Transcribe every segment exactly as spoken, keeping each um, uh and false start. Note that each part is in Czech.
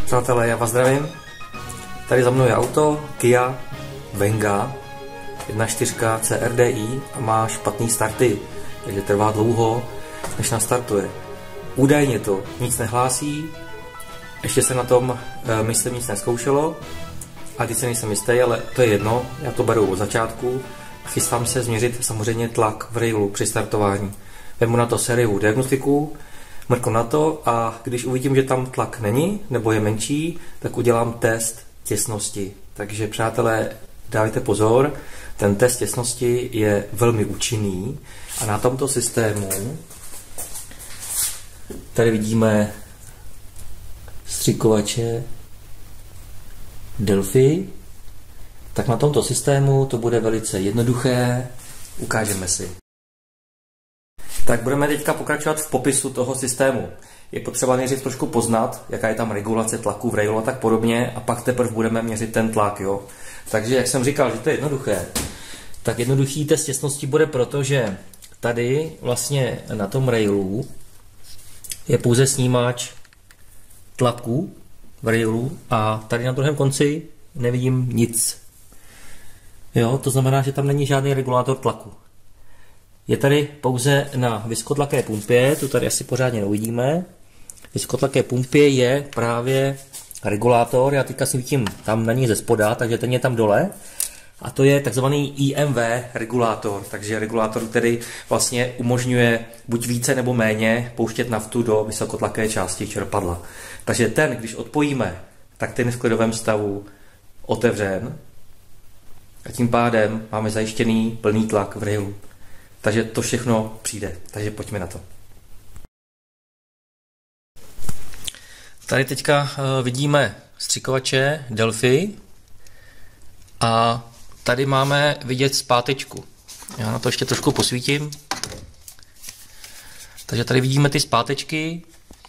Přátelé, já vás zdravím. Tady za mnou je auto Kia Venga jedna čtyři C R D I a má špatný starty, takže trvá dlouho, než nastartuje. Údajně to nic nehlásí, ještě se na tom, myslím, nic neskoušelo a teď se nejsem jistý, ale to je jedno, já to beru od začátku a chystám se změřit samozřejmě tlak v railu při startování. Vemu na to sériovou diagnostiku, mrknu na to a když uvidím, že tam tlak není nebo je menší, tak udělám test těsnosti. Takže přátelé, dávajte pozor, ten test těsnosti je velmi účinný a na tomto systému tady vidíme střikovače Delphi, tak na tomto systému to bude velice jednoduché, ukážeme si. Tak budeme teďka pokračovat v popisu toho systému. Je potřeba nejdřív trošku poznat, jaká je tam regulace tlaku v railu a tak podobně, a pak teprve budeme měřit ten tlak. Jo? Takže jak jsem říkal, že to je jednoduché, tak jednoduchý test těsnosti bude proto, že tady vlastně na tom railu je pouze snímač tlaku v railu a tady na druhém konci nevidím nic. Jo? To znamená, že tam není žádný regulátor tlaku. Je tady pouze na vysokotlaké pumpě, tu tady asi pořádně neuvidíme. Vysokotlaké pumpě je právě regulátor, já teďka si vidím tam na ní ze spoda, takže ten je tam dole. A to je takzvaný I M V regulátor, takže regulátor, který vlastně umožňuje buď více nebo méně pouštět naftu do vysokotlaké části čerpadla. Takže ten, když odpojíme, tak ten je v klidovém stavu otevřen a tím pádem máme zajištěný plný tlak v railu. Takže to všechno přijde, takže pojďme na to. Tady teďka vidíme střikovače Delphi a tady máme vidět zpátečku. Já na to ještě trošku posvítím. Takže tady vidíme ty zpátečky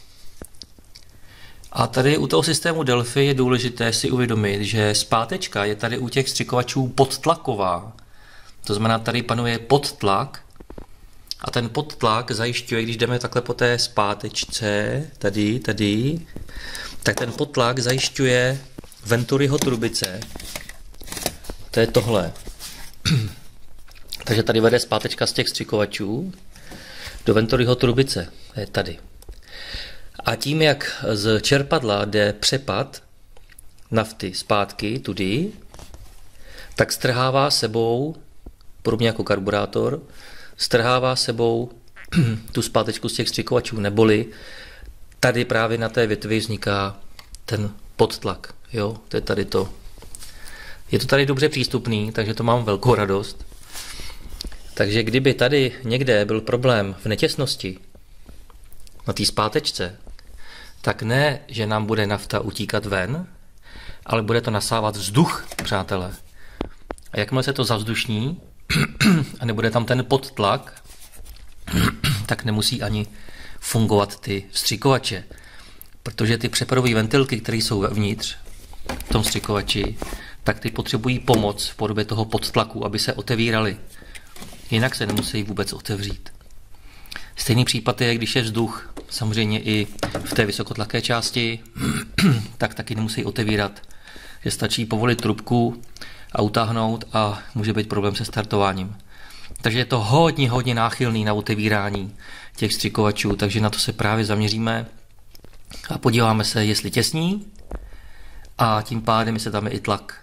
a tady u toho systému Delphi je důležité si uvědomit, že zpátečka je tady u těch střikovačů podtlaková. To znamená, tady panuje podtlak a ten podtlak zajišťuje, když jdeme takhle po té zpátečce, tady, tady, tak ten podtlak zajišťuje Venturiho trubice. To je tohle. Takže tady vede zpátečka z těch střikovačů do Venturiho trubice. To je tady. A tím, jak z čerpadla jde přepad nafty zpátky, tudy, tak strhává sebou, podobně jako karburátor, strhává sebou tu zpátečku z těch střikovačů, neboli tady právě na té větvi vzniká ten podtlak. Jo, to je tady to. Je to tady dobře přístupný, takže to mám velkou radost. Takže kdyby tady někde byl problém v netěsnosti na té zpátečce, tak ne, že nám bude nafta utíkat ven, ale bude to nasávat vzduch, přátelé. A jakmile se to zavzdušní a nebude tam ten podtlak, tak nemusí ani fungovat ty vstřikovače. Protože ty přepadové ventilky, které jsou vevnitř v tom vstřikovači, tak ty potřebují pomoc v podobě toho podtlaku, aby se otevíraly. Jinak se nemusí vůbec otevřít. Stejný případ je, když je vzduch, samozřejmě i v té vysokotlaké části, tak taky nemusí otevírat. Že stačí povolit trubku a utáhnout a může být problém se startováním. Takže je to hodně, hodně náchylný na otevírání těch střikovačů, takže na to se právě zaměříme a podíváme se, jestli těsní a tím pádem, jestli tam je i tlak.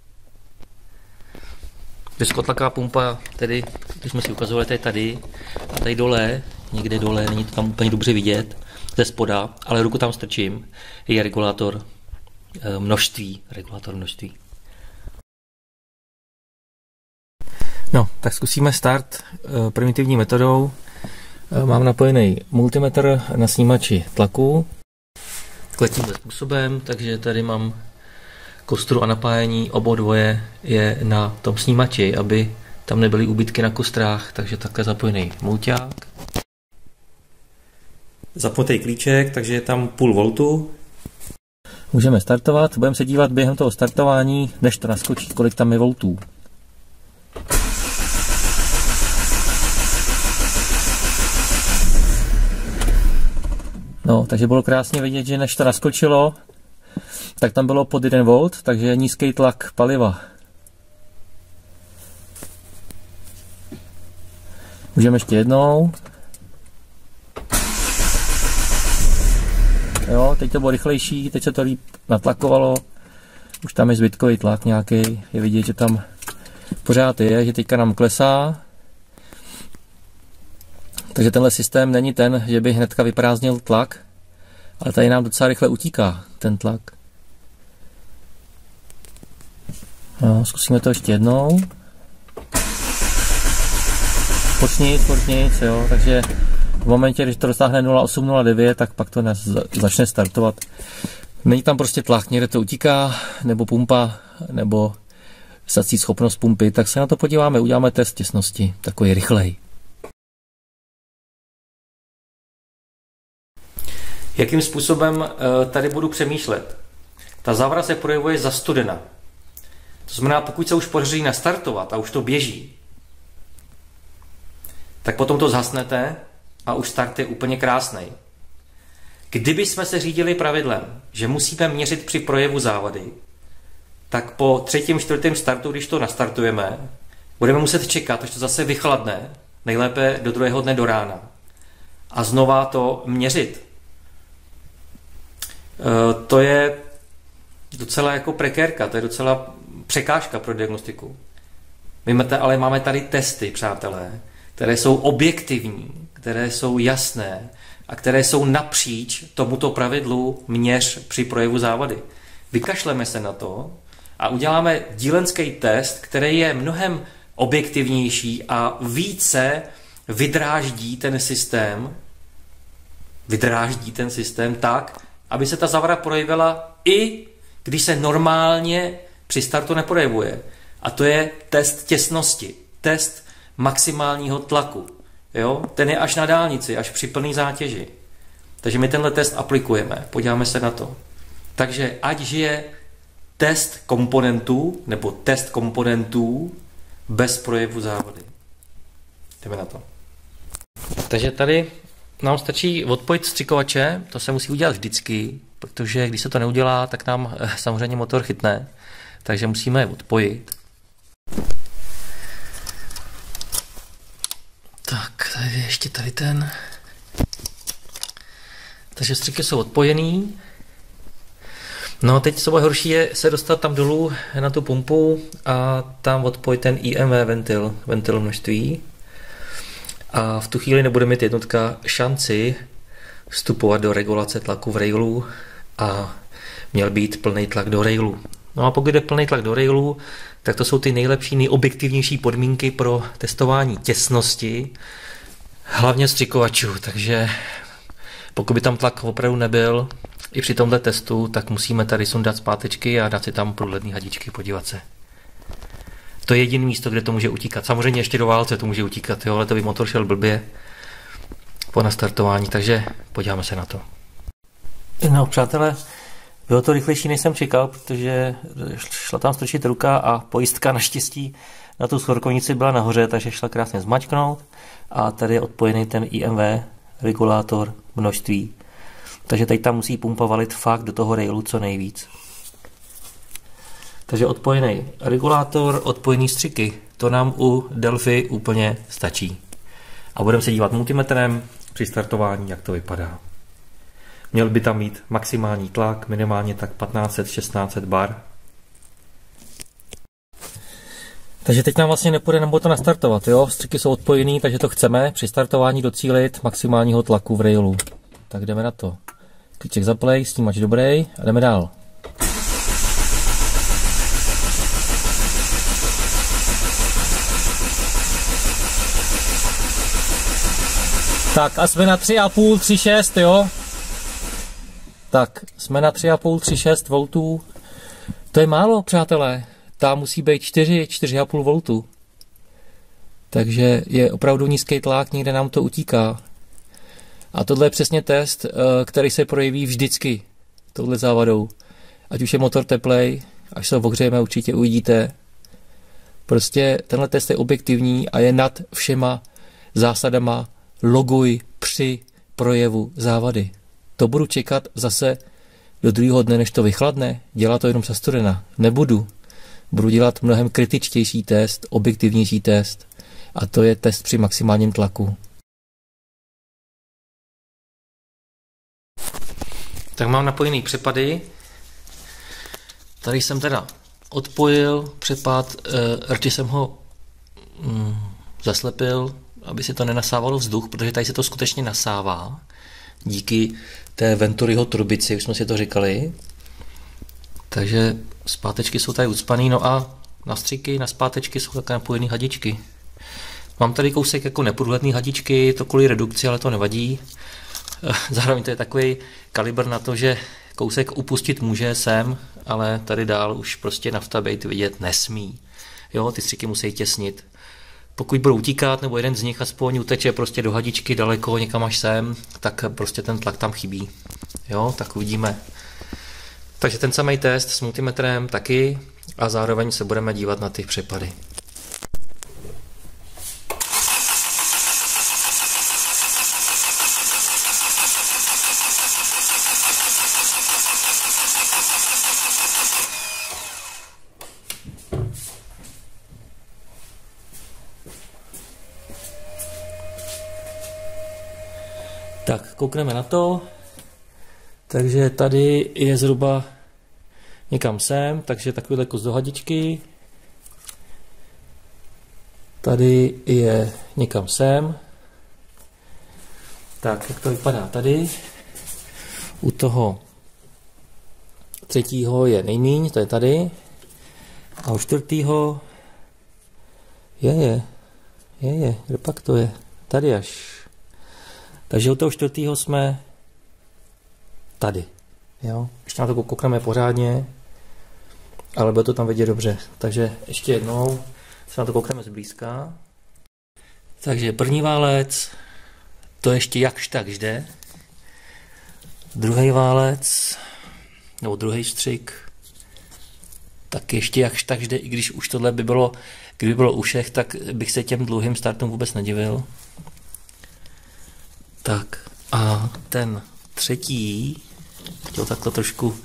Vysokotlaká pumpa, tedy, když jsme si ukazovali, tady tady a tady dole, někde dole, není to tam úplně dobře vidět, ze spoda, ale ruku tam strčím, je regulátor množství, regulátor množství. No, tak zkusíme start e, primitivní metodou. E, mám napojený multimetr na snímači tlaku. Takhle tímhle způsobem, takže tady mám kostru a napájení, obo dvoje je na tom snímači, aby tam nebyly úbytky na kostrách, takže takhle zapojený mulťák. Zapnutý klíček, takže je tam půl voltu. Můžeme startovat, budeme se dívat během toho startování, než to naskočí, kolik tam je voltů. No, takže bylo krásně vidět, že než to naskočilo, tak tam bylo pod jeden volt, takže nízký tlak paliva. Můžeme ještě jednou. Jo, teď to bylo rychlejší, teď se to líp natlakovalo. Už tam je zbytkový tlak nějaký, je vidět, že tam pořád je, že teďka nám klesá. Takže tenhle systém není ten, že by hnedka vyprázdnil tlak, ale tady nám docela rychle utíká ten tlak. No, zkusíme to ještě jednou. Furt nic, furt nic, jo, takže v momentě, když to dosáhne nula osm nula devět, tak pak to začne startovat. Není tam prostě tlak, někde to utíká, nebo pumpa, nebo sací schopnost pumpy, tak se na to podíváme, uděláme test těsnosti, takový rychlej. Jakým způsobem tady budu přemýšlet? Ta závra se projevuje za studena. To znamená, pokud se už podaří nastartovat a už to běží, tak potom to zhasnete a už start je úplně krásný. Kdyby jsme se řídili pravidlem, že musíme měřit při projevu závady, tak po třetím, čtvrtém startu, když to nastartujeme, budeme muset čekat, až to zase vychladne, nejlépe do druhého dne do rána. A znova to měřit. E, to je docela jako prekérka, to je docela překážka pro diagnostiku. My ale máme tady testy, přátelé, které jsou objektivní, které jsou jasné a které jsou napříč tomuto pravidlu měř při projevu závady. Vykašleme se na to a uděláme dílenský test, který je mnohem objektivnější a více vydráždí ten systém, vydráždí ten systém tak, aby se ta závada projevila i když se normálně při startu neprojevuje. A to je test těsnosti, test maximálního tlaku. Jo? Ten je až na dálnici, až při plné zátěži. Takže my tenhle test aplikujeme, podíváme se na to. Takže ať žije test komponentů, nebo test komponentů bez projevu závady. Jdeme na to. Takže tady nám stačí odpojit vstřikovače, to se musí udělat vždycky, protože když se to neudělá, tak nám samozřejmě motor chytne, takže musíme je odpojit. Tak, tady ještě tady ten. Takže vstřiky jsou odpojený. No teď co horší je se dostat tam dolů na tu pumpu a tam odpojit ten I M V ventil, ventil množství. A v tu chvíli nebude mít jednotka šanci vstupovat do regulace tlaku v railu a měl být plný tlak do railu. No a pokud je plný tlak do railu, tak to jsou ty nejlepší, nejobjektivnější podmínky pro testování těsnosti, hlavně vstřikovačů. Takže pokud by tam tlak opravdu nebyl, i při tomhle testu, tak musíme tady sundat zpátečky a dát si tam průhledný hadičky, podívat se. To je jediné místo, kde to může utíkat. Samozřejmě ještě do válce to může utíkat, jo, ale to by motor šel blbě po nastartování, takže podíváme se na to. No, přátelé, bylo to rychlejší, než jsem čekal, protože šla tam strčit ruka a pojistka naštěstí na tu svorkovnici byla nahoře, takže šla krásně zmačknout a tady je odpojený ten I M V, regulátor množství. Takže teď tam musí pumpa valit fakt do toho railu co nejvíc. Takže odpojený regulátor, odpojený střiky, to nám u Delphi úplně stačí. A budeme se dívat multimetrem při startování, jak to vypadá. Měl by tam mít maximální tlak, minimálně tak patnáct set až šestnáct set bar. Takže teď nám vlastně nepůjde nebo to nastartovat, jo? Střiky jsou odpojený, takže to chceme při startování docílit maximálního tlaku v railu. Tak jdeme na to. Kliček za play, snímač dobrý a jdeme dál. Tak a jsme na tři a půl, tři šest, jo? Tak, jsme na tři a půl, tři šest voltů. To je málo, přátelé. Tam musí být čtyři, čtyři a půl voltů. Takže je opravdu nízký tlak, někde nám to utíká. A tohle je přesně test, který se projeví vždycky touhle závadou. Ať už je motor teplej, až se ho ohřejeme, určitě uvidíte. Prostě tenhle test je objektivní a je nad všema zásadama loguj při projevu závady. To budu čekat zase do druhého dne, než to vychladne? Dělá to jenom za studena. Nebudu. Budu dělat mnohem kritičtější test, objektivnější test. A to je test při maximálním tlaku. Tak mám napojený přepady. Tady jsem teda odpojil přepad, e, radši jsem ho mm, zaslepil, aby se to nenasávalo vzduch, protože tady se to skutečně nasává. Díky té Venturiho trubici, už jsme si to říkali. Takže zpátečky jsou tady ucpaný, no a na stříky, na zpátečky jsou také napojený hadičky. Mám tady kousek jako neprůhledný hadičky, to kvůli redukci, ale to nevadí. Zároveň to je takový kalibr na to, že kousek upustit může sem, ale tady dál už prostě nafta bejt vidět nesmí. Jo, ty stříky musí těsnit. Pokud budou utíkat, nebo jeden z nich aspoň uteče prostě do hadičky daleko, někam až sem, tak prostě ten tlak tam chybí. Jo, tak uvidíme. Takže ten samý test s multimetrem taky a zároveň se budeme dívat na ty přepady. Tak, koukneme na to. Takže tady je zhruba někam sem, takže takovýhle kus do hadičky. Tady je někam sem. Tak, jak to vypadá tady? U toho třetího je nejmíň, to je tady. A u čtvrtýho je, je, je, je, kde pak to je? Tady až. Takže u toho čtvrtýho jsme tady. Jo? Ještě na to koukneme pořádně, ale bude to tam vidět dobře. Takže ještě jednou se na to koukneme zblízka. Takže první válec, to ještě jakž tak jde. Druhý válec, nebo druhý střik, tak ještě jakž tak jde, i když už tohle by bylo, kdyby bylo u všech, tak bych se těm dlouhým startům vůbec nedivil. Tak a ten třetí, to takto trošku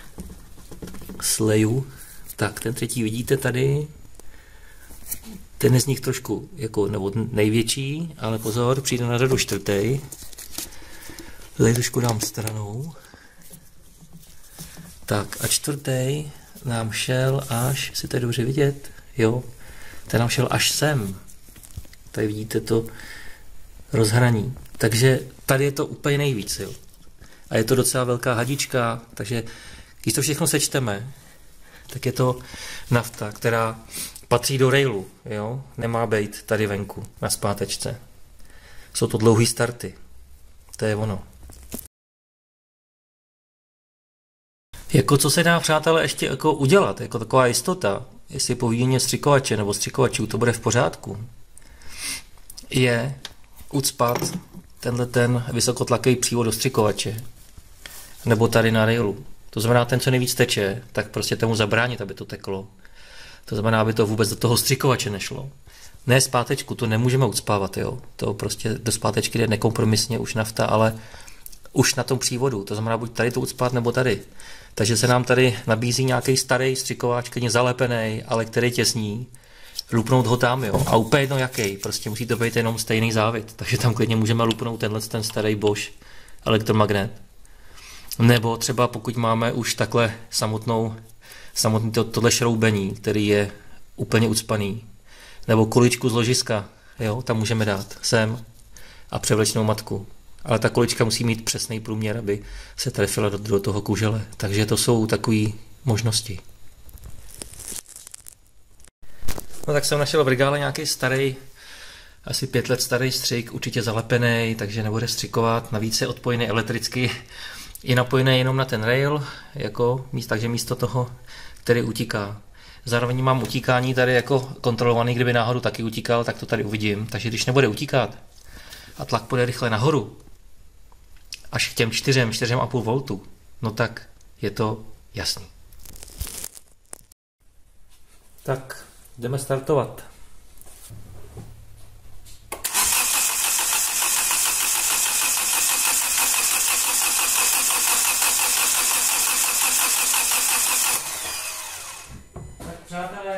sleju, tak ten třetí vidíte tady, ten je z nich trošku jako, nebo největší, ale pozor, přijde na řadu čtvrtý. Tady trošku dám stranou. Tak a čtvrtý nám šel až, si to je dobře vidět, jo, ten nám šel až sem. Tady vidíte to rozhraní. Takže tady je to úplně nejvíc, jo. A je to docela velká hadička, takže když to všechno sečteme, tak je to nafta, která patří do railu, jo. Nemá být tady venku, na zpátečce. Jsou to dlouhý starty. To je ono. Jako co se dá, přátelé, ještě jako udělat, jako taková jistota, jestli po výměně střikovače nebo střikovačů to bude v pořádku, je ucpat tenhle ten vysokotlaký přívod do střikovače. Nebo tady na railu. To znamená, ten, co nejvíc teče, tak prostě tomu zabránit, aby to teklo. To znamená, aby to vůbec do toho střikovače nešlo. Ne zpátečku, to nemůžeme ucpávat, jo. To prostě do zpátečky jde nekompromisně už nafta, ale už na tom přívodu. To znamená, buď tady to ucpat, nebo tady. Takže se nám tady nabízí nějaký starý střikovač, klidně zalepený, ale který těsní. Lupnout ho tam, jo. A úplně jedno jaký, prostě musí to být jenom stejný závit. Takže tam klidně můžeme lupnout tenhle ten starý Bosch elektromagnet. Nebo třeba pokud máme už takhle samotnou, samotný to, tohle šroubení, který je úplně ucpaný. Nebo kuličku z ložiska, jo, tam můžeme dát sem a převlečnou matku. Ale ta kulička musí mít přesný průměr, aby se trefila do, do toho kužele. Takže to jsou takové možnosti. No tak jsem našel v regále nějaký starý, asi pět let starý střik, určitě zalepený, takže nebude střikovat. Navíc je odpojený elektricky, je napojený jenom na ten rail, jako míst, takže místo toho, který utíká. Zároveň mám utíkání tady jako kontrolovaný, kdyby náhodou taky utíkal, tak to tady uvidím. Takže když nebude utíkat a tlak půjde rychle nahoru, až k těm čtyřem, čtyřem a půl voltu, no tak je to jasný. Tak, jdeme startovat.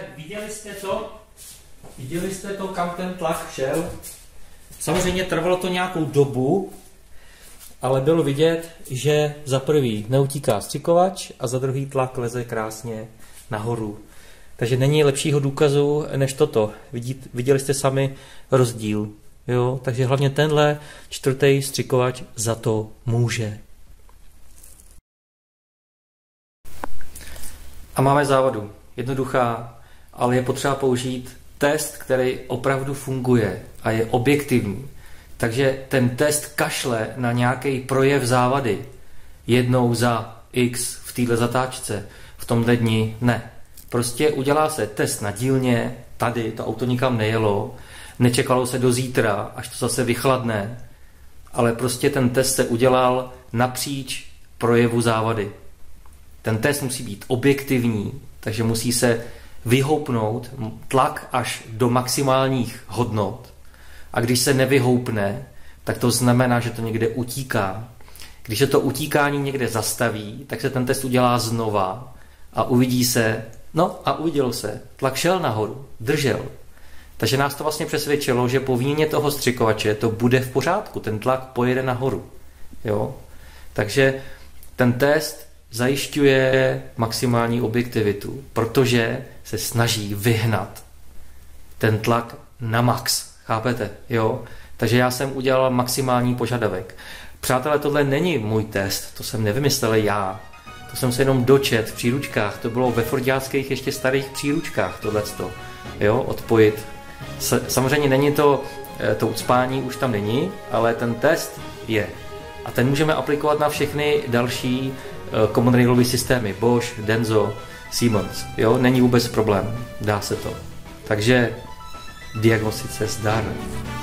viděli jste to? Viděli jste to, kam ten tlak šel? Samozřejmě trvalo to nějakou dobu, ale bylo vidět, že za prvý neutíká střikovač a za druhý tlak leze krásně nahoru. Takže není lepšího důkazu než toto. Vidíte, viděli jste sami rozdíl. Jo? Takže hlavně tenhle čtvrtý střikovač za to může. A máme závadu. Jednoduchá, ale je potřeba použít test, který opravdu funguje a je objektivní. Takže ten test kašle na nějaký projev závady jednou za x v této zatáčce, v tomhle dni ne. Prostě udělá se test na dílně, tady to auto nikam nejelo, nečekalo se do zítra, až to zase vychladne, ale prostě ten test se udělal napříč projevu závady. Ten test musí být objektivní, takže musí se vyhoupnout tlak až do maximálních hodnot. A když se nevyhoupne, tak to znamená, že to někde utíká. Když se to utíkání někde zastaví, tak se ten test udělá znova a uvidí se, no a uvidělo se, tlak šel nahoru, držel. Takže nás to vlastně přesvědčilo, že po výměně toho střikovače to bude v pořádku, ten tlak pojede nahoru. Jo? Takže ten test zajišťuje maximální objektivitu, protože se snaží vyhnat ten tlak na max. Chápete? Jo? Takže já jsem udělal maximální požadavek. Přátelé, tohle není můj test, to jsem nevymyslel já. To jsem se jenom dočet v příručkách, to bylo ve fordiáckých ještě starých příručkách tohleto. Jo? Odpojit. Samozřejmě není to, to ucpání už tam není, ale ten test je. A ten můžeme aplikovat na všechny další common railové systémy. Bosch, Denso, Siemens. Jo? Není vůbec problém. Dá se to. Takže diagnostice zdar.